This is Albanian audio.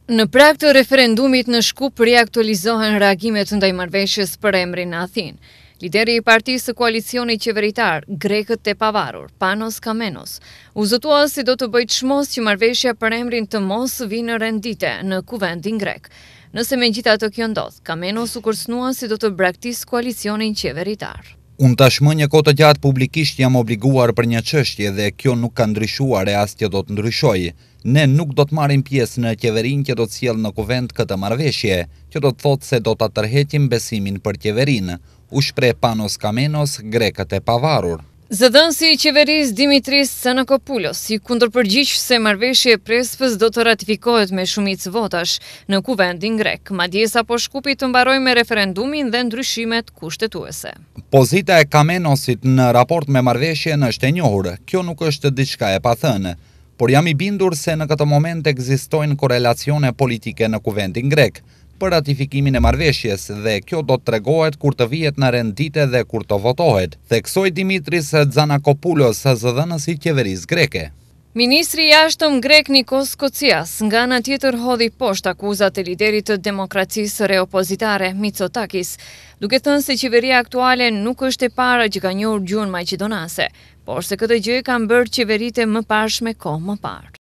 Në prag të referendumit në Shkup riaktualizohen reagimet ndaj marrëveshjes për emrin në Athinë. Lideri i partisë së koalicionit qeveritar, Grekët e Pavarur, Panos Kamenos, u zotua se do të bëjë çmos që marrëveshja për emrin të mos vinë në rendite në kuvendin grek. Nëse megjithatë kjo ndodh, Kamenos u kërcënua se do të braktisë koalicionin qeveritar. Unë tashmë një kohë të gjatë publikisht jam obliguar për një çështje dhe kjo nuk ka ndryshuar e as që do të ndryshojë. Ne nuk do të marrim pjesë në qeverinë që do të sjellë në kuvend këtë marrëveshje, që do të thotë se do ta tërheqim besimin për qeverinë, u shpreh Panos Kamenos, Grekët e Pavarur. Zëdhënësi i qeverisë Dimitris Tsanakopoulos i kundërpërgjigj se marrëveshja e Prespës do të ratifikohet me shumicë votash në kuvendin grek, madje sapo Shkupi të mbarojë me referendumin dhe ndryshimet kushtetuese. Pozita e Kamenosit në raport me marrëveshjen është e njohur, kjo nuk është diçka e pathënë, por jam i bindur se në këtë moment ekzistojnë korelacione politike në kuvendin grek për ratifikimin e marrëveshjes dhe kjo do të tregohet kur të vihet në rendite dhe kur të votohet, theksoi Dimitris Tsanakopoulos, zëdhënësi i qeverisë greke. Ministri i jashtëm grek Nikos Kocias nga ana tjetër hodhi poshtë akuzat e liderit të demokracisë reopozitare Mitsotakis, duke thënë se qeveria aktuale nuk është e para që ka njohur gjuhën maqedonase, por se këtë gjë kanë bërë qeveritë më parshme kohë më parë.